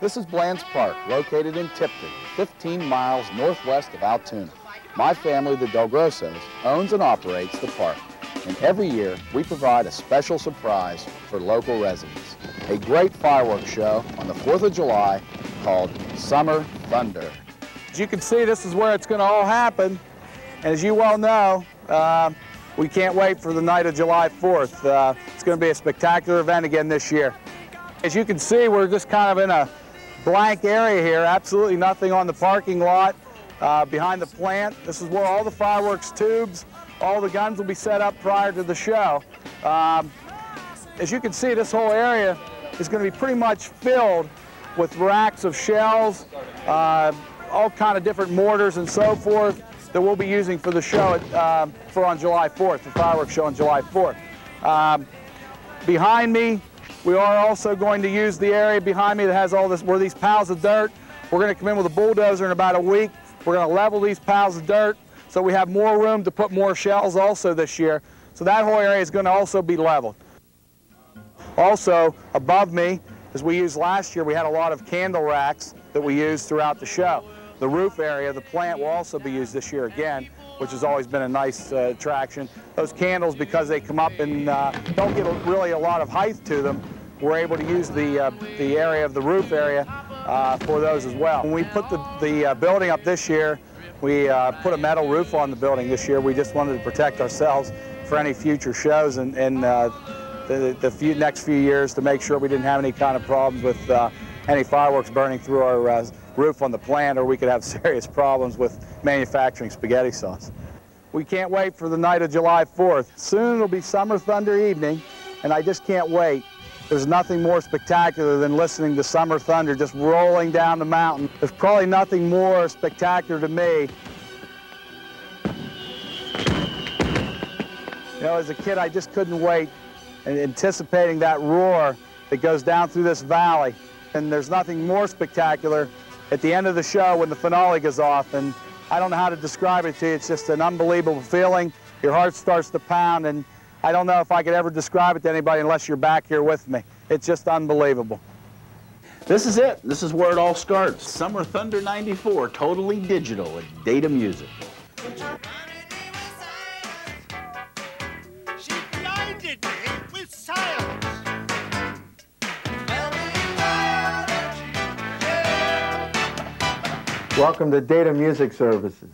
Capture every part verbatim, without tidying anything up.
This is Bland's Park, located in Tipton, fifteen miles northwest of Altoona. My family, the Del Grossos, owns and operates the park, and every year we provide a special surprise for local residents. A great fireworks show on the fourth of July called Summer Thunder. As you can see, this is where it's going to all happen, and as you well know, uh, we can't wait for the night of July fourth. Uh, it's going to be a spectacular event again this year. As you can see, we're just kind of in a blank area here, absolutely nothing on the parking lot uh, behind the plant. This is where all the fireworks tubes, all the guns will be set up prior to the show. Um, as you can see, this whole area is going to be pretty much filled with racks of shells, uh, all kind of different mortars and so forth that we'll be using for the show at, uh, for on July fourth, the fireworks show on July fourth. Um, behind me, we are also going to use the area behind me that has all this, where these piles of dirt. We're going to come in with a bulldozer in about a week. We're going to level these piles of dirt so we have more room to put more shells also this year. So that whole area is going to also be leveled. Also, above me, as we used last year, we had a lot of candle racks that we used throughout the show. The roof area of the plant will also be used this year again, which has always been a nice uh, attraction. Those candles, because they come up and uh, don't get a, really a lot of height to them, we're able to use the, uh, the area of the roof area uh, for those as well. When we put the, the uh, building up this year, we uh, put a metal roof on the building this year. We just wanted to protect ourselves for any future shows and, and uh, the, the few, next few years to make sure we didn't have any kind of problems with uh, any fireworks burning through our uh, roof on the plant, or we could have serious problems with manufacturing spaghetti sauce. We can't wait for the night of July fourth. Soon it'll be Summer Thunder evening, and I just can't wait. There's nothing more spectacular than listening to Summer Thunder just rolling down the mountain. There's probably nothing more spectacular to me. You know, as a kid, I just couldn't wait, and anticipating that roar that goes down through this valley. And there's nothing more spectacular at the end of the show when the finale goes off. And I don't know how to describe it to you. It's just an unbelievable feeling. Your heart starts to pound, and I don't know if I could ever describe it to anybody unless you're back here with me. It's just unbelievable. This is it. This is where it all starts. Summer Thunder ninety-four, totally digital at Data Music. She blinded me with silence. Welcome to Data Music Services.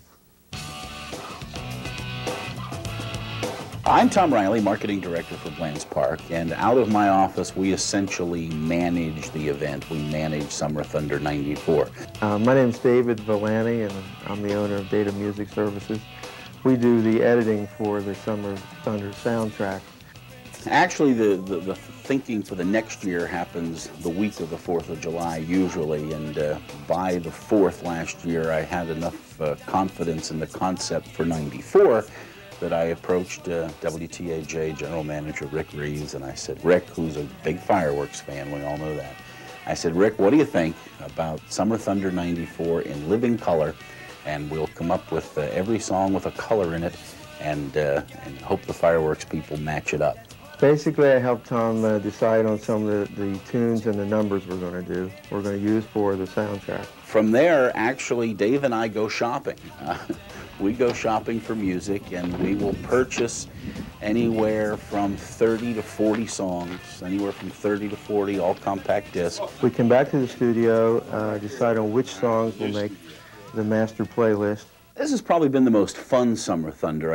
I'm Tom Riley, Marketing Director for Bland's Park, and out of my office we essentially manage the event. We manage Summer Thunder ninety-four. Uh, my name is David Villani, and I'm the owner of Data Music Services. We do the editing for the Summer Thunder soundtrack. Actually, the, the, the thinking for the next year happens the week of the fourth of July usually, and uh, by the fourth last year I had enough uh, confidence in the concept for ninety-four that I approached uh, W T A J General Manager Rick Reeves, and I said, Rick, who's a big fireworks fan, we all know that, I said, Rick, what do you think about Summer Thunder ninety-four in living color, and we'll come up with uh, every song with a color in it, and, uh, and hope the fireworks people match it up. Basically, I helped Tom uh, decide on some of the, the tunes and the numbers we're going to do, we're going to use for the soundtrack. From there, actually, Dave and I go shopping. Uh, we go shopping for music, and we will purchase anywhere from thirty to forty songs, anywhere from thirty to forty, all compact discs. We come back to the studio, uh, decide on which songs will make the master playlist. This has probably been the most fun Summer Thunder.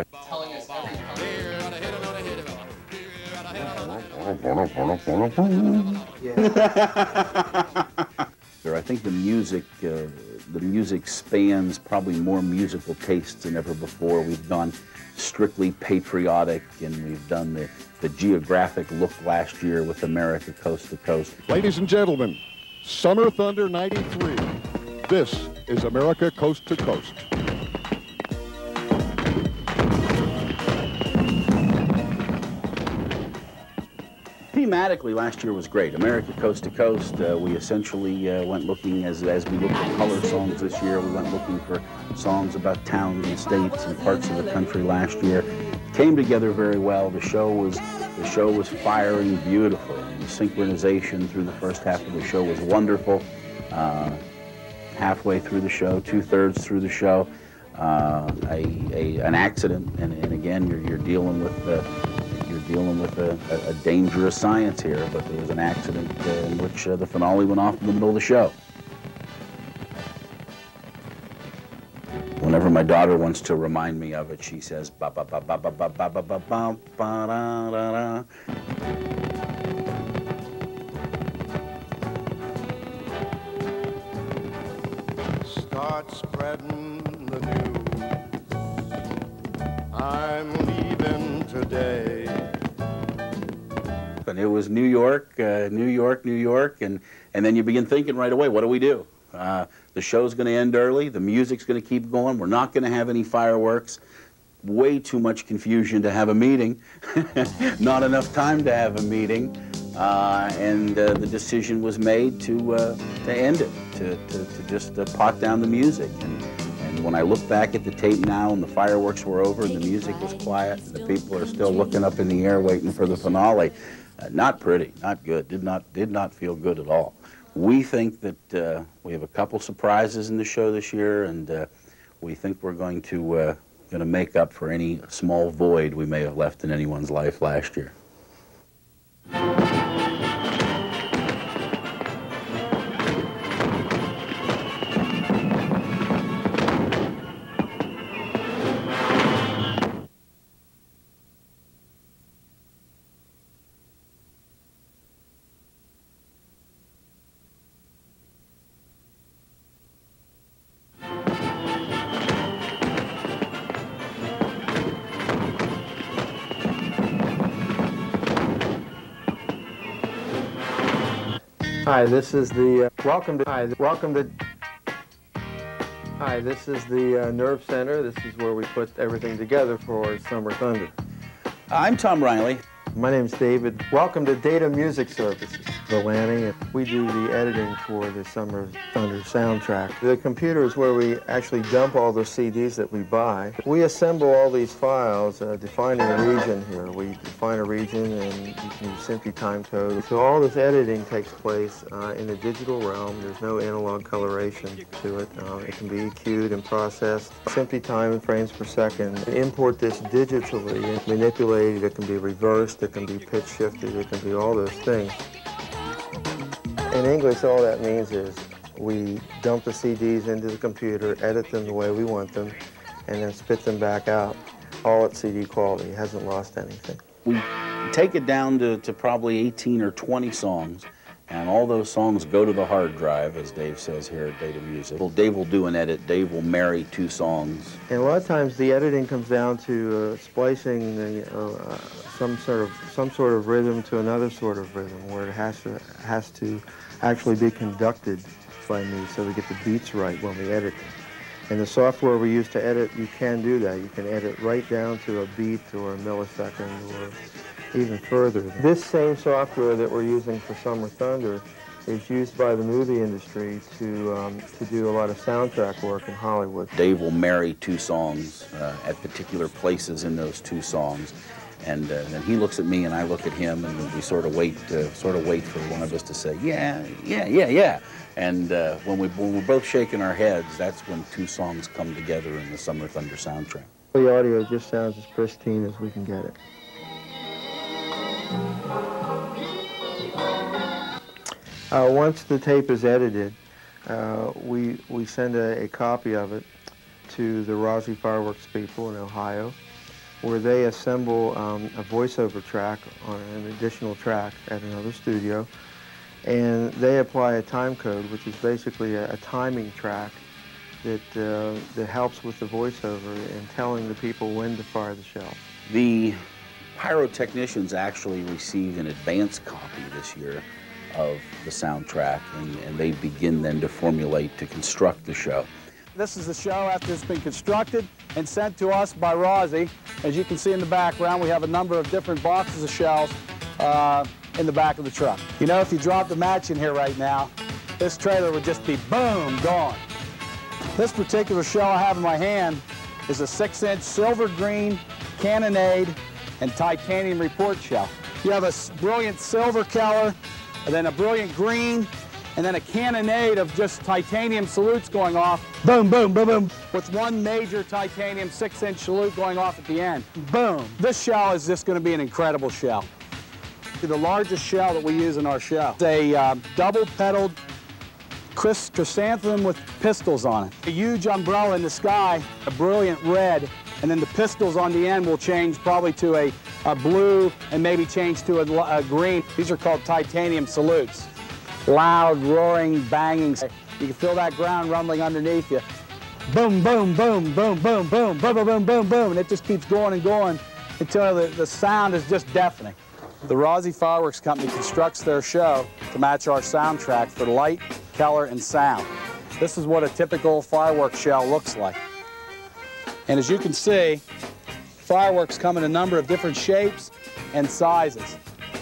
I think the music, uh, the music spans probably more musical tastes than ever before. We've gone strictly patriotic, and we've done the, the geographic look last year with America Coast to Coast. Ladies and gentlemen, Summer Thunder ninety-three. This is America Coast to Coast. Thematically, last year was great. America Coast to Coast, uh, we essentially uh, went looking, as, as we looked at color songs this year, we went looking for songs about towns and states and parts of the country last year. Came together very well. The show was, the show was firing beautifully. The synchronization through the first half of the show was wonderful. Uh, halfway through the show, two-thirds through the show, uh, a, a, an accident, and, and again, you're, you're dealing with uh, you're dealing with a, a, a dangerous science here. But there was an accident uh, in which uh, the finale went off in the middle of the show. Whenever my daughter wants to remind me of it, she says ba ba ba ba ba ba ba ba ba ba ba da da da. Start spreading the news. I'm leaving today. And it was New York, uh, New York, New York, and, and then you begin thinking right away, what do we do? Uh, the show's going to end early, the music's going to keep going, we're not going to have any fireworks, way too much confusion to have a meeting, not enough time to have a meeting, uh, and uh, the decision was made to, uh, to end it, to, to, to just uh, pot down the music. And, and when I look back at the tape now and the fireworks were over and the music was quiet and the people are still looking up in the air waiting for the finale, uh, not pretty, not good, did not, did not feel good at all. We think that uh, we have a couple surprises in the show this year, and uh, we think we're going to uh, going to make up for any small void we may have left in anyone's life last year. Hi, this is the, uh, welcome to, hi, welcome to, hi, this is the uh, Nerve Center. This is where we put everything together for Summer Thunder. I'm Tom Riley. My name's David. Welcome to Data Music Services. Villani. We do the editing for the Summer Thunder soundtrack. The computer is where we actually dump all the C Ds that we buy. We assemble all these files, uh, defining a region here. We define a region and you can use simply time code. So all this editing takes place uh, in the digital realm. There's no analog coloration to it. Uh, it can be E Q'd and processed. Simply time and frames per second. Import this digitally and manipulated. It can be reversed. It can be pitch shifted. It can be all those things. In English, all that means is we dump the C Ds into the computer, edit them the way we want them, and then spit them back out, all at C D quality. It hasn't lost anything. We take it down to, to probably eighteen or twenty songs, and all those songs go to the hard drive, as Dave says here at Data Music. Well, Dave will do an edit. Dave will marry two songs. And a lot of times the editing comes down to uh, splicing the, uh, some sort of some sort of rhythm to another sort of rhythm, where it has to has to actually be conducted by me, so we get the beats right when we edit them. And the software we use to edit, you can do that. You can edit right down to a beat or a millisecond or even further. This same software that we're using for Summer Thunder is used by the movie industry to, um, to do a lot of soundtrack work in Hollywood. Dave will marry two songs uh, at particular places in those two songs. And uh, then he looks at me and I look at him, and we sort of wait, uh, sort of wait for one of us to say, yeah, yeah, yeah, yeah. And uh, when, we, when we're both shaking our heads, that's when two songs come together in the Summer Thunder soundtrack. The audio just sounds as pristine as we can get it. Uh, once the tape is edited, uh, we, we send a, a copy of it to the Rossi Fireworks people in Ohio, where they assemble um, a voiceover track on an additional track at another studio, and they apply a time code, which is basically a, a timing track that, uh, that helps with the voiceover and telling the people when to fire the shell. The pyrotechnicians actually received an advance copy this year of the soundtrack, and, and they begin then to formulate, to construct the show. This is the show after it's been constructed and sent to us by Rossi. As you can see in the background, we have a number of different boxes of shells uh, in the back of the truck. You know, if you dropped a match in here right now, this trailer would just be boom, gone. This particular shell I have in my hand is a six inch silver green cannonade and titanium report shell. You have a brilliant silver color, and then a brilliant green, and then a cannonade of just titanium salutes going off. Boom, boom, boom, boom. With one major titanium six-inch salute going off at the end. Boom. This shell is just going to be an incredible shell. The largest shell that we use in our shell. It's a uh, double-petaled chrysanthemum with pistils on it. A huge umbrella in the sky, a brilliant red, and then the pistils on the end will change probably to a, a blue and maybe change to a, a green. These are called titanium salutes. Loud, roaring, banging. You can feel that ground rumbling underneath you. Boom, boom, boom, boom, boom, boom, boom, boom, boom, boom, boom, and it just keeps going and going until the, the sound is just deafening. The Rossi Fireworks Company constructs their show to match our soundtrack for light, color, and sound. This is what a typical fireworks shell looks like. And as you can see, fireworks come in a number of different shapes and sizes.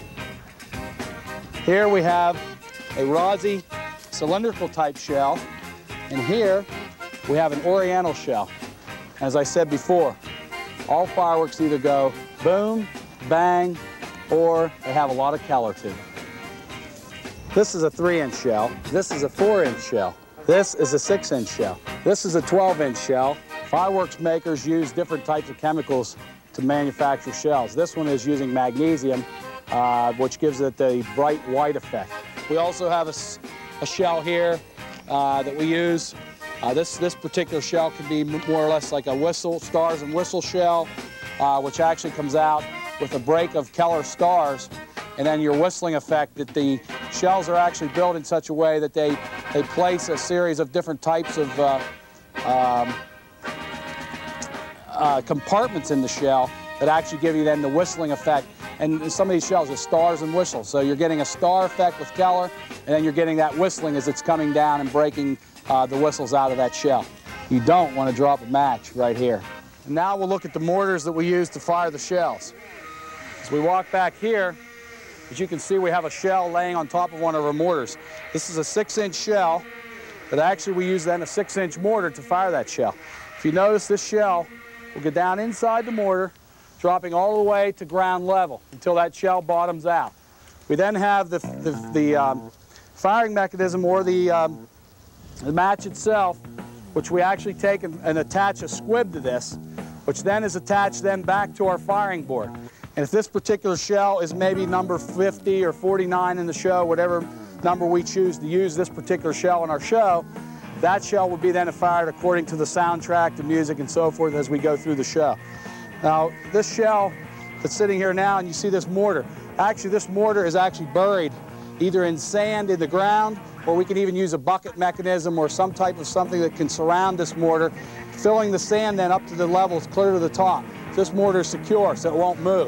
Here we have a Rossi cylindrical type shell, and here we have an oriental shell. As I said before, all fireworks either go boom, bang, or they have a lot of color to them. This is a three-inch shell. This is a four-inch shell. This is a six-inch shell. This is a twelve-inch shell. Fireworks makers use different types of chemicals to manufacture shells. This one is using magnesium, uh, which gives it the bright white effect. We also have a, a shell here uh, that we use. Uh, this, this particular shell can be more or less like a whistle, stars and whistle shell, uh, which actually comes out with a break of Keller stars, and then your whistling effect, that the shells are actually built in such a way that they, they place a series of different types of uh, um, uh, compartments in the shell that actually give you then the whistling effect. And some of these shells are stars and whistles, so you're getting a star effect with Keller, and then you're getting that whistling as it's coming down and breaking uh, the whistles out of that shell. You don't want to drop a match right here. And now we'll look at the mortars that we use to fire the shells. As we walk back here, as you can see, we have a shell laying on top of one of our mortars. This is a six-inch shell, but actually we use then a six-inch mortar to fire that shell. If you notice, this shell will go down inside the mortar, dropping all the way to ground level until that shell bottoms out. We then have the, the, the um, firing mechanism, or the, um, the match itself, which we actually take and, and attach a squib to this, which then is attached then back to our firing board. And if this particular shell is maybe number fifty or forty-nine in the show, whatever number we choose to use this particular shell in our show, that shell will be then fired according to the soundtrack, the music, and so forth as we go through the show. Now, this shell that's sitting here now, and you see this mortar, actually this mortar is actually buried either in sand in the ground, or we can even use a bucket mechanism or some type of something that can surround this mortar, filling the sand then up to the levels clear to the top. This mortar is secure, so it won't move.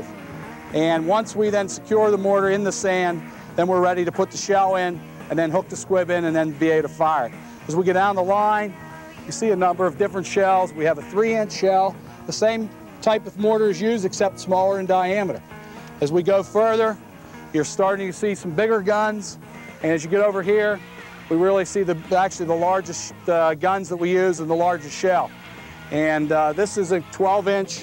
And once we then secure the mortar in the sand, then we're ready to put the shell in and then hook the squib in and then be able to fire it. As we get down the line, you see a number of different shells. We have a three-inch shell, the same type of mortar is used except smaller in diameter. As we go further, you're starting to see some bigger guns, and as you get over here, we really see the actually the largest uh, guns that we use and the largest shell. And uh, this is a twelve-inch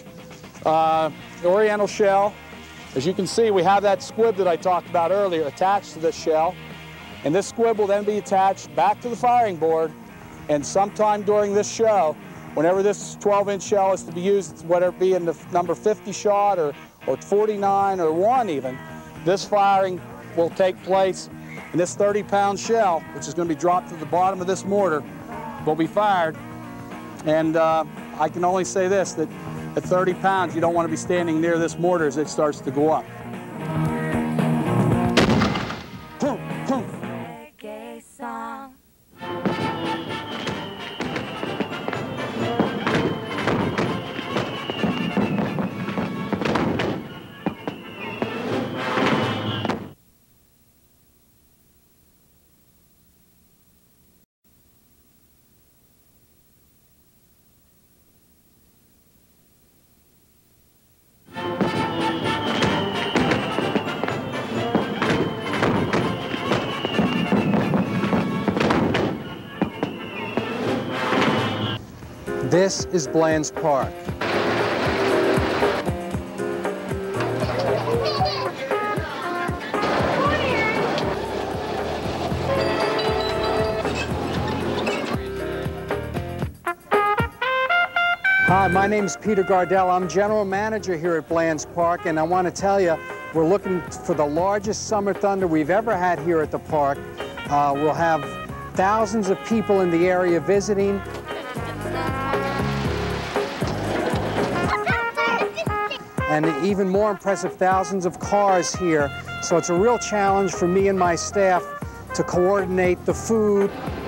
uh, oriental shell. As you can see, we have that squib that I talked about earlier attached to this shell, and this squib will then be attached back to the firing board, and sometime during this show, whenever this twelve-inch shell is to be used, whether it be in the number fifty shot or, or forty-nine or one even, this firing will take place, and this thirty pound shell, which is going to be dropped to the bottom of this mortar, will be fired. And uh, I can only say this, that at thirty pounds, you don't want to be standing near this mortar as it starts to go up. Boom, boom. Reggae song. This is Bland's Park. my name is Peter Gardell. I'm general manager here at Bland's Park, and I want to tell you, we're looking for the largest Summer Thunder we've ever had here at the park. Uh, we'll have thousands of people in the area visiting. And even more impressive, thousands of cars here. So it's a real challenge for me and my staff to coordinate the food,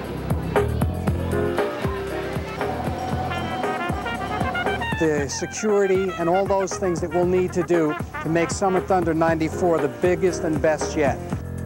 the security, and all those things that we'll need to do to make Summer Thunder ninety-four the biggest and best yet.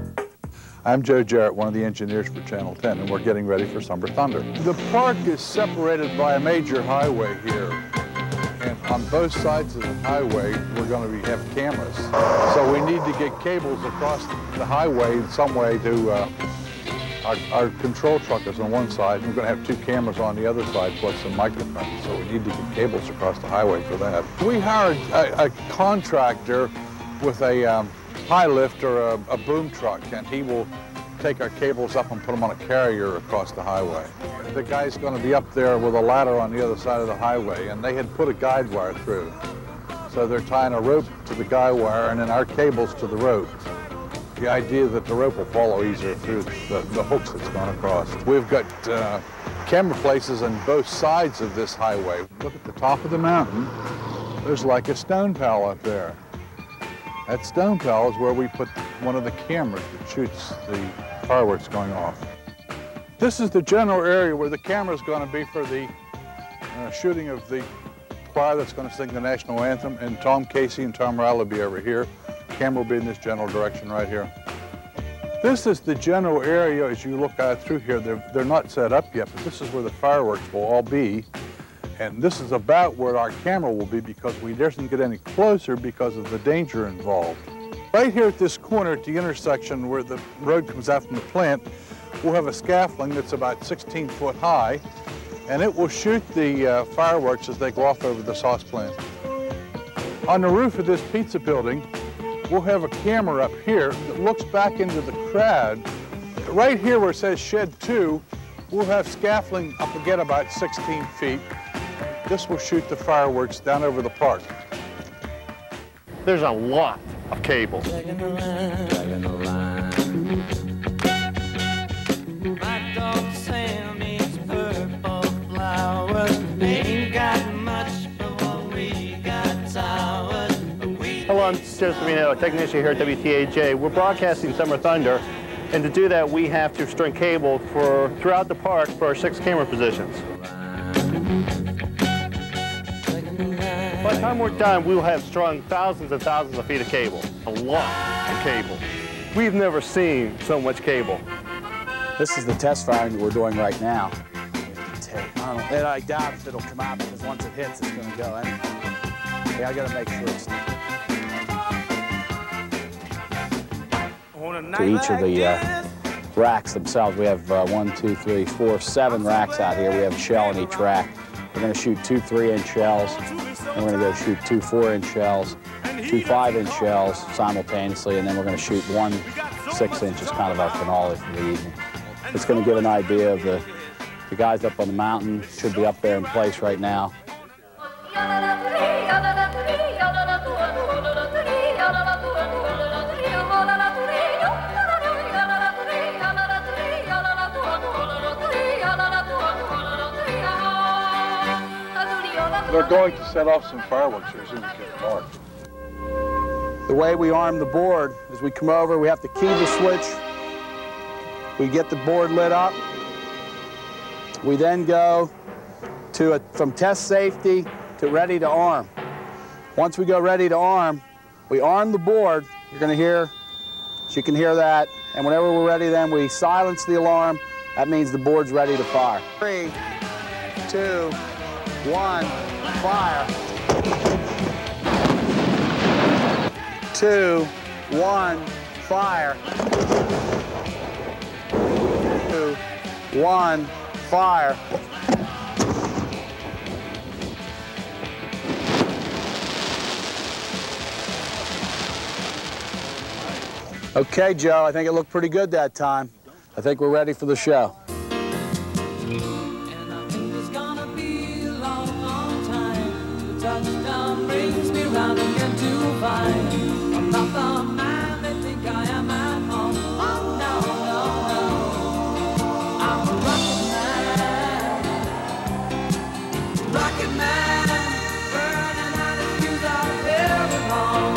I'm Joe Jarrett, one of the engineers for Channel ten, and we're getting ready for Summer Thunder. The park is separated by a major highway here, and on both sides of the highway we're going to be, have cameras. So we need to get cables across the highway in some way to, uh, our, our control truck is on one side, and we're going to have two cameras on the other side plus some microphones, so we need to get cables across the highway for that. We hired a, a contractor with a um, high lift or a, a boom truck, and he will take our cables up and put them on a carrier across the highway. The guy's going to be up there with a ladder on the other side of the highway, and they had put a guide wire through. So they're tying a rope to the guide wire and then our cables to the rope. The idea that the rope will follow easier through the, the hooks that's gone across. We've got uh, camera places on both sides of this highway. Look at the top of the mountain. There's like a stone pile up there. That stone pile is where we put one of the cameras that shoots the fireworks going off. This is the general area where the camera is going to be for the uh, shooting of the choir that's going to sing the national anthem, and Tom Casey and Tom Riley will be over here. The camera will be in this general direction right here. This is the general area as you look out through here. They're, they're not set up yet, but this is where the fireworks will all be. And this is about where our camera will be because we daren't get any closer because of the danger involved. Right here at this corner at the intersection where the road comes out from the plant, we'll have a scaffolding that's about sixteen foot high, and it will shoot the uh, fireworks as they go off over the sauce plant. On the roof of this pizza building, we'll have a camera up here that looks back into the crowd. Right here where it says shed two, we'll have scaffolding up again about sixteen feet. This will shoot the fireworks down over the park. There's a lot of cable. Hello, I'm Joseph Savino, a technician here at W T A J. We're broadcasting Summer Thunder, and to do that we have to string cable for throughout the park for our six camera positions. By the time we're done, we will have strung thousands and thousands of feet of cable. A lot of cable. We've never seen so much cable. This is the test firing that we're doing right now. I, don't, and I doubt if it'll come out because once it hits, it's going to go anyway. Yeah, I got to make sure it's to each of the uh, racks themselves. We have uh, one, two, three, four, seven racks out here. We have a shell in each rack. We're going to shoot two three-inch shells, and we're going to go shoot two four-inch shells, two five-inch shells simultaneously, and then we're going to shoot one six-inch as kind of our finale for the evening. It's going to give an idea of the, the guys up on the mountain. Should be up there in place right now. They're going to set off some fireworks here as soon as it gets dark. The way we arm the board is we come over, we have to key the switch, we get the board lit up, we then go to a, from test safety to ready to arm. Once we go ready to arm, we arm the board. You're going to hear, so you can hear that, and whenever we're ready then we silence the alarm. That means the board's ready to fire. Three, two, one, fire. Two, one, fire. Two, one, fire. Okay, Joe, I think it looked pretty good that time. I think we're ready for the show. And I think it's gonna be a long, long time mind. I'm not the man they think I am at home. Oh no, no, no. I'm a rocket man, rocket man, burning out his fuse out very long.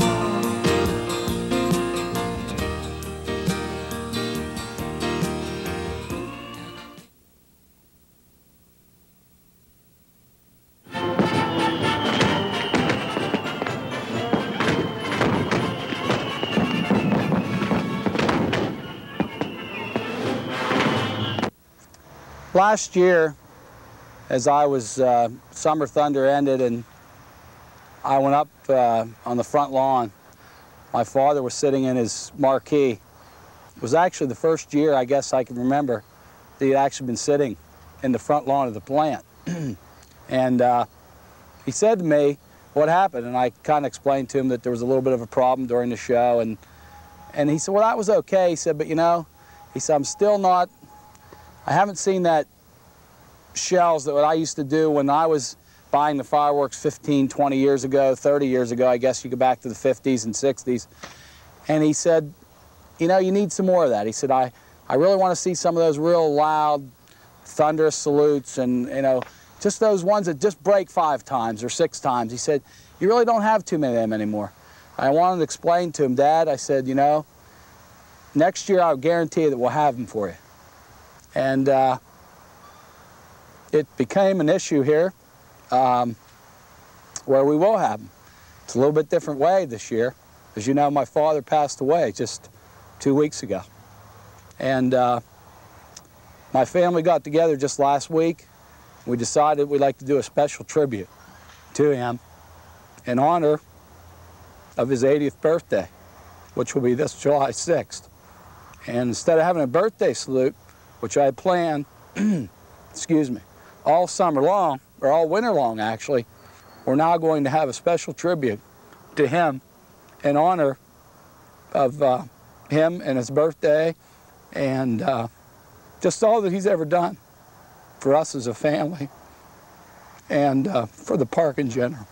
Last year, as I was, uh, Summer Thunder ended and I went up uh, on the front lawn, my father was sitting in his marquee. It was actually the first year, I guess I can remember, that he'd actually been sitting in the front lawn of the plant. And uh, he said to me, what happened? And I kind of explained to him that there was a little bit of a problem during the show. And, and he said, well, that was okay. He said, but you know, he said, I'm still not, I haven't seen that shells that what I used to do when I was buying the fireworks fifteen, twenty years ago, thirty years ago, I guess you go back to the fifties and sixties. And he said, you know, you need some more of that. He said, I, I really want to see some of those real loud, thunderous salutes and, you know, just those ones that just break five times or six times. He said, you really don't have too many of them anymore. I wanted to explain to him, Dad, I said, you know, next year I'll guarantee that we'll have them for you. And uh, it became an issue here um, where we will have them. It's a little bit different way this year. As you know, my father passed away just two weeks ago. And uh, my family got together just last week. We decided we'd like to do a special tribute to him in honor of his eightieth birthday, which will be this July sixth. And instead of having a birthday salute, which I had planned, excuse me, all summer long, or all winter long actually, we're now going to have a special tribute to him in honor of uh, him and his birthday and uh, just all that he's ever done for us as a family and uh, for the park in general.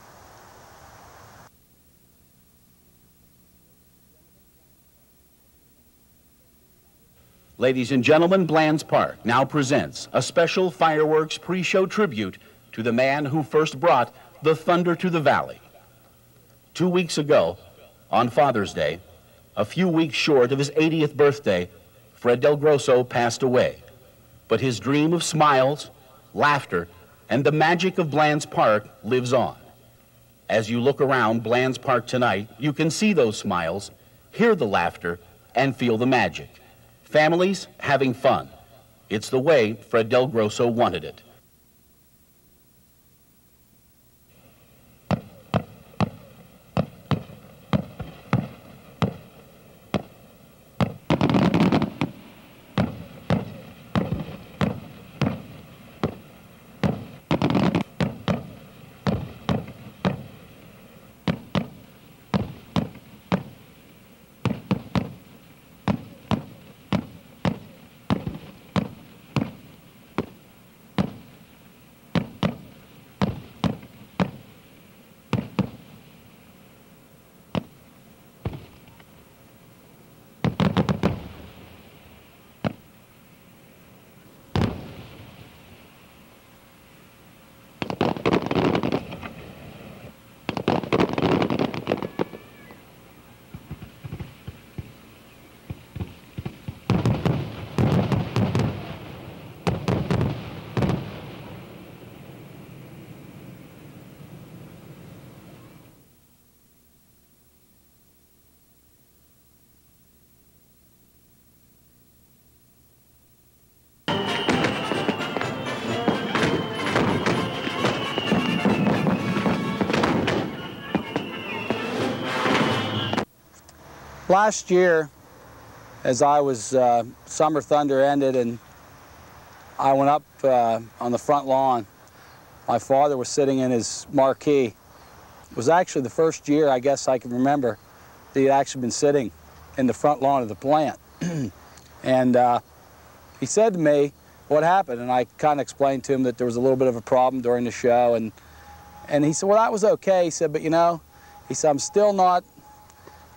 Ladies and gentlemen, Bland's Park now presents a special fireworks pre-show tribute to the man who first brought the thunder to the valley. Two weeks ago, on Father's Day, a few weeks short of his eightieth birthday, Fred Del Grosso passed away. But his dream of smiles, laughter, and the magic of Bland's Park lives on. As you look around Bland's Park tonight, you can see those smiles, hear the laughter, and feel the magic. Families having fun. It's the way Fred Del Grosso wanted it. Last year, as I was, uh, Summer Thunder ended and I went up uh, on the front lawn, my father was sitting in his marquee. It was actually the first year, I guess I can remember, that he'd actually been sitting in the front lawn of the plant. And uh, he said to me, what happened? And I kind of explained to him that there was a little bit of a problem during the show. And, and he said, well, that was okay. He said, but you know, he said, I'm still not,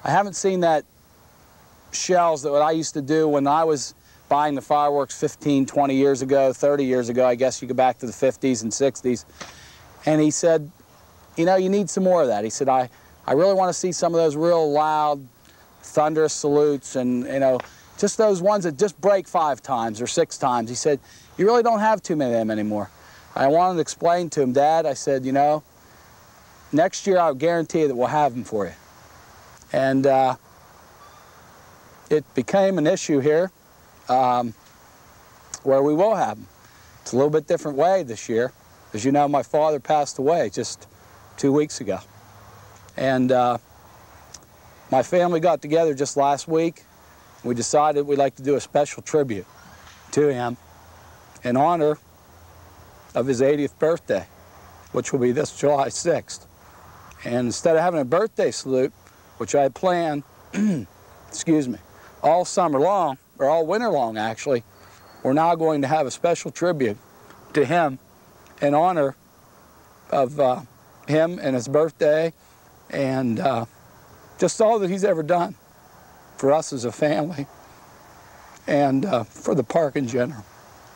I haven't seen that shells that what I used to do when I was buying the fireworks fifteen, twenty years ago, thirty years ago. I guess you go back to the fifties and sixties. And he said, you know, you need some more of that. He said, I, I really want to see some of those real loud, thunderous salutes and, you know, just those ones that just break five times or six times. He said, you really don't have too many of them anymore. I wanted to explain to him, Dad, I said, you know, next year I'll guarantee you that we'll have them for you. And uh, it became an issue here um, where we will have them. It's a little bit different way this year. As you know, my father passed away just two weeks ago. And uh, my family got together just last week. We decided we'd like to do a special tribute to him in honor of his eightieth birthday, which will be this July sixth. And instead of having a birthday salute, which I had planned, excuse me, all summer long, or all winter long actually, we're now going to have a special tribute to him in honor of uh, him and his birthday and uh, just all that he's ever done for us as a family and uh, for the park in general.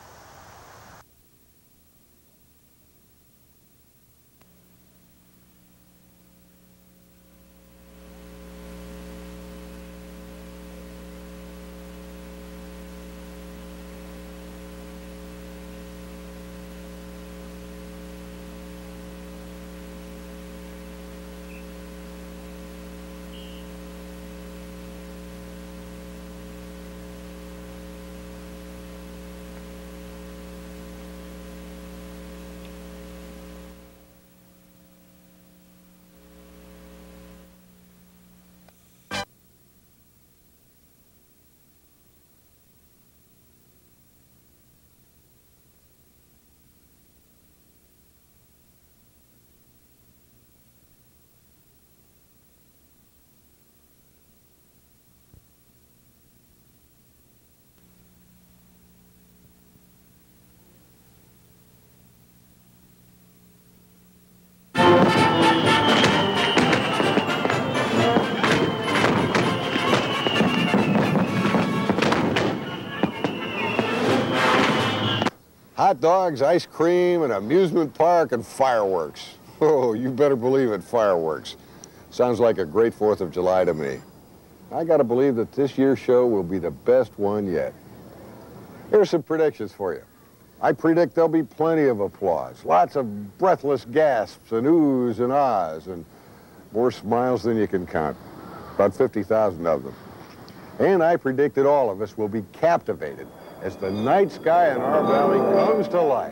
Hot dogs, ice cream, an amusement park, and fireworks. Oh, you better believe it, fireworks. Sounds like a great fourth of July to me. I gotta believe that this year's show will be the best one yet. Here's some predictions for you. I predict there'll be plenty of applause, lots of breathless gasps and oohs and ahs, and more smiles than you can count, about fifty thousand of them. And I predict that all of us will be captivated as the night sky in our valley comes to life.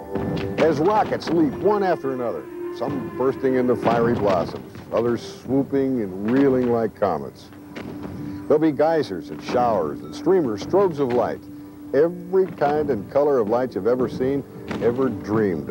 As rockets leap one after another, some bursting into fiery blossoms, others swooping and reeling like comets. There'll be geysers and showers and streamers, strobes of light, every kind and color of light you've ever seen, ever dreamed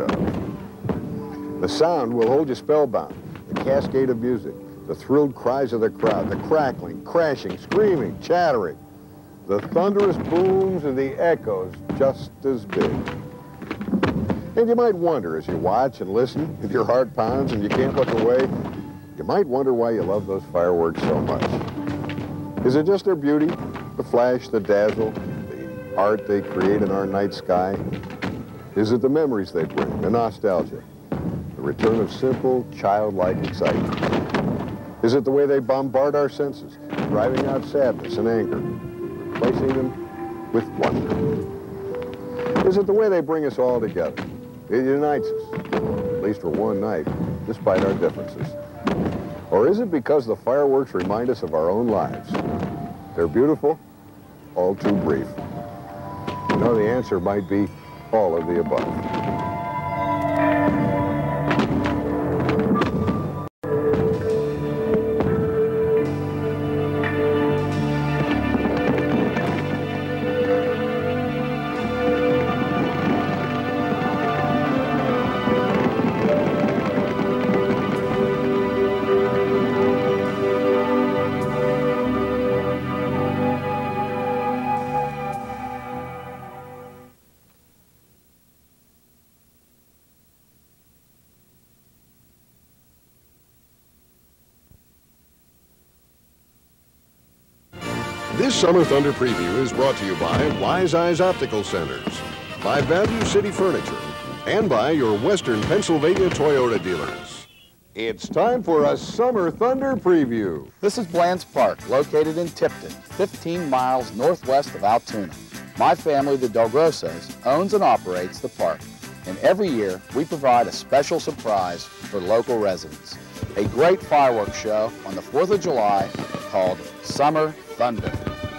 of. The sound will hold you spellbound, the cascade of music, the thrilled cries of the crowd, the crackling, crashing, screaming, chattering, the thunderous booms and the echoes just as big. And you might wonder as you watch and listen, if your heart pounds and you can't look away, you might wonder why you love those fireworks so much. Is it just their beauty, the flash, the dazzle, the art they create in our night sky? Is it the memories they bring, the nostalgia, the return of simple, childlike excitement? Is it the way they bombard our senses, driving out sadness and anger, replacing them with wonder? Is it the way they bring us all together? It unites us, at least for one night, despite our differences. Or is it because the fireworks remind us of our own lives? They're beautiful, all too brief. You know, the answer might be all of the above. This Summer Thunder preview is brought to you by Wise Eyes Optical Centers, by Value City Furniture, and by your Western Pennsylvania Toyota dealers. It's time for a Summer Thunder preview. This is Bland's Park, located in Tipton, fifteen miles northwest of Altoona. My family, the Del Grossos, owns and operates the park, and every year we provide a special surprise for local residents. A great fireworks show on the fourth of July called Summer Thunder.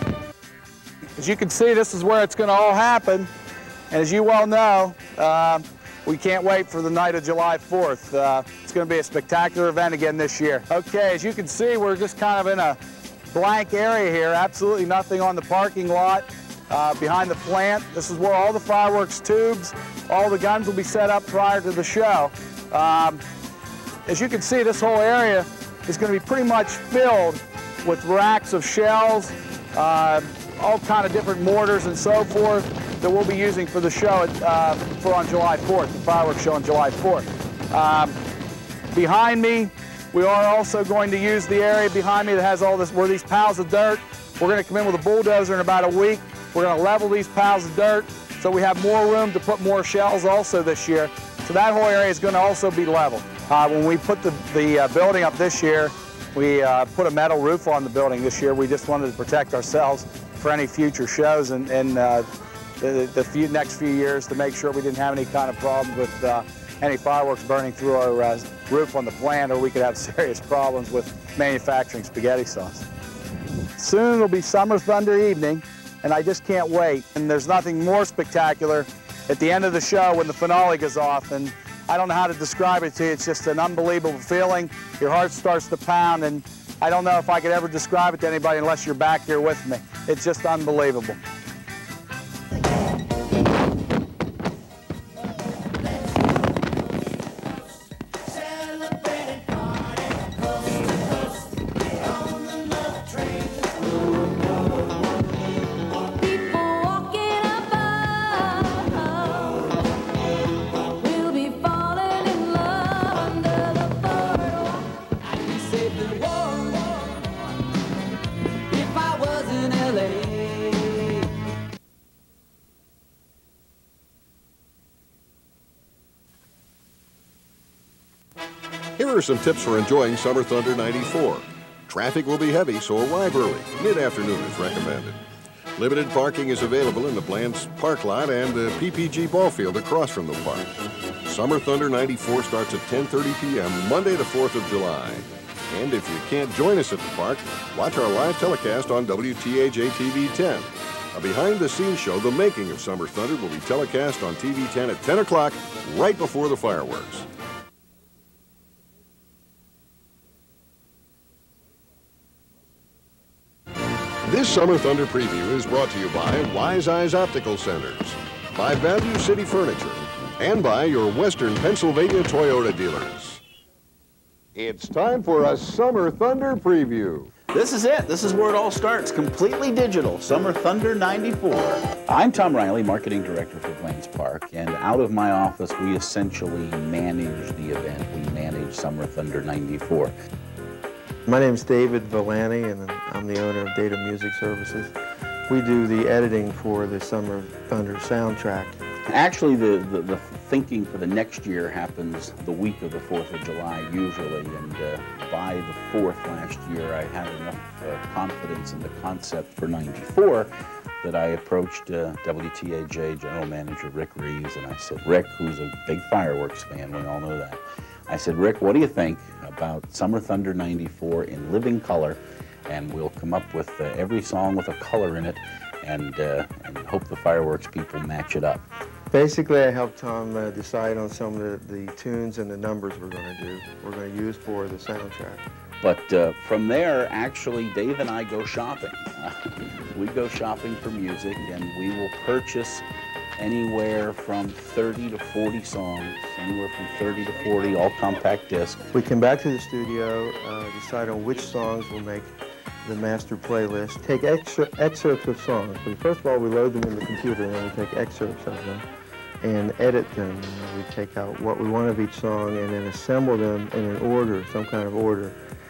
As you can see, this is where it's going to all happen. And as you well know, uh, we can't wait for the night of July fourth. Uh, it's going to be a spectacular event again this year. Okay, as you can see, we're just kind of in a blank area here. Absolutely nothing on the parking lot uh, behind the plant. This is where all the fireworks tubes, all the guns will be set up prior to the show. Um, as you can see, this whole area is going to be pretty much filled with racks of shells, uh, all kind of different mortars and so forth that we'll be using for the show at, uh, for on July fourth, the fireworks show on July fourth. Um, behind me, we are also going to use the area behind me that has all this, where these piles of dirt. We're going to come in with a bulldozer in about a week. We're going to level these piles of dirt so we have more room to put more shells also this year. So that whole area is going to also be leveled. Uh, when we put the, the uh, building up this year, we uh, put a metal roof on the building this year. We just wanted to protect ourselves for any future shows and, and uh, the, the few, next few years to make sure we didn't have any kind of problem with uh, any fireworks burning through our uh, roof on the plant, or we could have serious problems with manufacturing spaghetti sauce. Soon it'll be Summer Thunder evening, and I just can't wait. And there's nothing more spectacular at the end of the show when the finale goes off. And I don't know how to describe it to you. It's just an unbelievable feeling. Your heart starts to pound, and I don't know if I could ever describe it to anybody unless you're back here with me. It's just unbelievable. Here are some tips for enjoying Summer Thunder ninety-four. Traffic will be heavy, so arrive early. Mid-afternoon is recommended. Limited parking is available in the Bland's Park lot and the P P G ball field across from the park. Summer Thunder ninety-four starts at ten thirty p m Monday the fourth of July. And if you can't join us at the park, watch our live telecast on W T A J T V ten. A behind-the-scenes show, The Making of Summer Thunder, will be telecast on T V ten at ten o'clock, right before the fireworks. This Summer Thunder preview is brought to you by Wise Eyes Optical Centers, by Value City Furniture, and by your Western Pennsylvania Toyota dealers. It's time for a Summer Thunder preview. This is it. This is where it all starts. Completely digital. Summer Thunder ninety-four. I'm Tom Riley, Marketing Director for Bland's Park, and out of my office, we essentially manage the event. We manage Summer Thunder ninety-four. My name is David Villani, and I'm the owner of Data Music Services. We do the editing for the Summer Thunder soundtrack. Actually, the, the, the thinking for the next year happens the week of the fourth of July, usually, and uh, by the fourth last year, I had enough uh, confidence in the concept for ninety-four that I approached uh, W T A J General Manager Rick Reeves, and I said, Rick, who's a big fireworks fan, we all know that, I said, Rick, what do you think about Summer Thunder ninety-four in living color? And we'll come up with uh, every song with a color in it, and, uh, and hope the fireworks people match it up. Basically, I helped Tom uh, decide on some of the, the tunes and the numbers we're going to do, we're going to use for the soundtrack. But uh, from there, actually, Dave and I go shopping. We go shopping for music, and we will purchase anywhere from thirty to forty songs, anywhere from thirty to forty, all compact disc. We come back to the studio, uh, decide on which songs will make the master playlist, take extra excerpts of songs. But first of all, we load them in the computer, and then we take excerpts of them and edit them. You know, we take out what we want of each song and then assemble them in an order, some kind of order.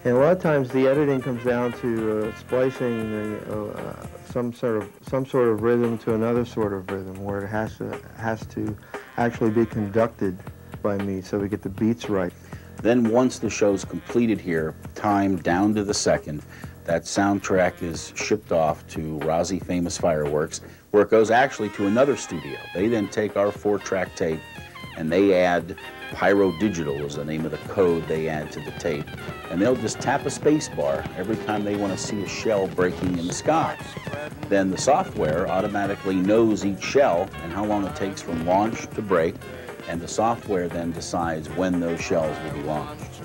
And a lot of times the editing comes down to uh, splicing the, uh, some sort of some sort of rhythm to another sort of rhythm, where it has to has to actually be conducted by me, so we get the beats right. Then once the show's completed here, timed down to the second, that soundtrack is shipped off to Rozzy Famous Fireworks, where it goes actually to another studio. They then take our four-track tape and they add Pyro Digital is the name of the code they add to the tape. And they'll just tap a space bar every time they want to see a shell breaking in the sky. Then the software automatically knows each shell and how long it takes from launch to break, and the software then decides when those shells will be launched.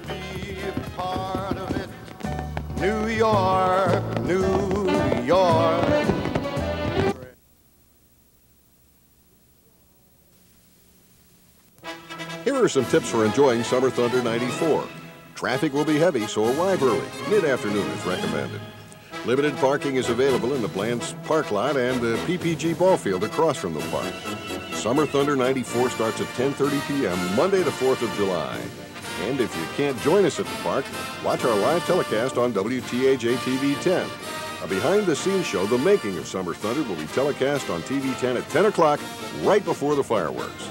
New York, New York. Here are some tips for enjoying Summer Thunder ninety-four. Traffic will be heavy, so arrive early. Mid-afternoon is recommended. Limited parking is available in the Bland's park lot and the P P G ball field across from the park. Summer Thunder ninety-four starts at ten thirty p m Monday the fourth of July. And if you can't join us at the park, watch our live telecast on W T A J T V ten. A behind-the-scenes show, The Making of Summer Thunder, will be telecast on T V ten at ten o'clock, right before the fireworks.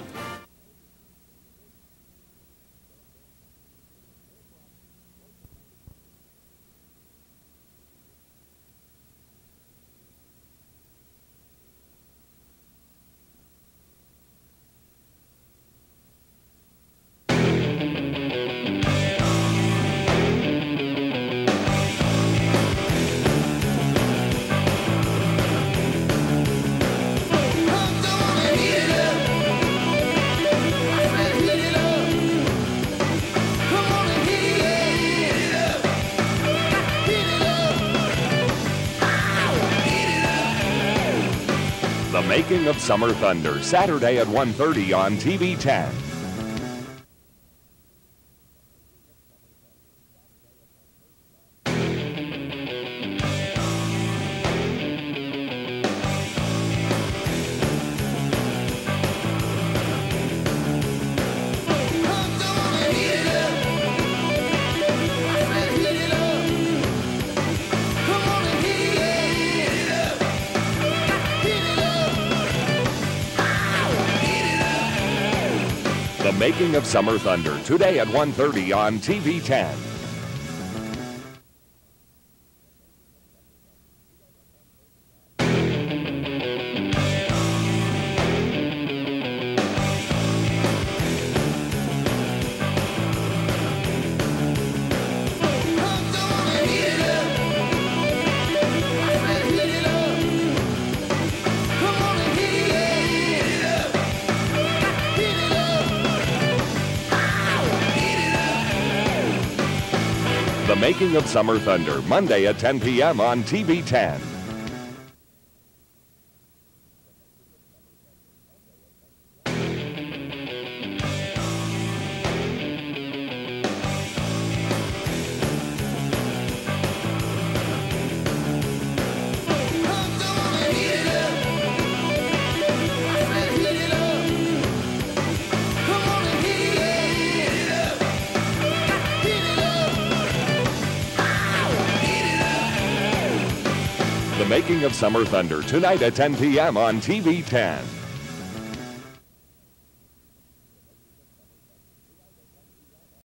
The Making of Summer Thunder, Saturday at one thirty on T V ten. The Making of Summer Thunder, today at one thirty on T V ten. The Making of Summer Thunder, Monday at ten p m on T V ten. The Making of Summer Thunder, tonight at ten p m on T V ten.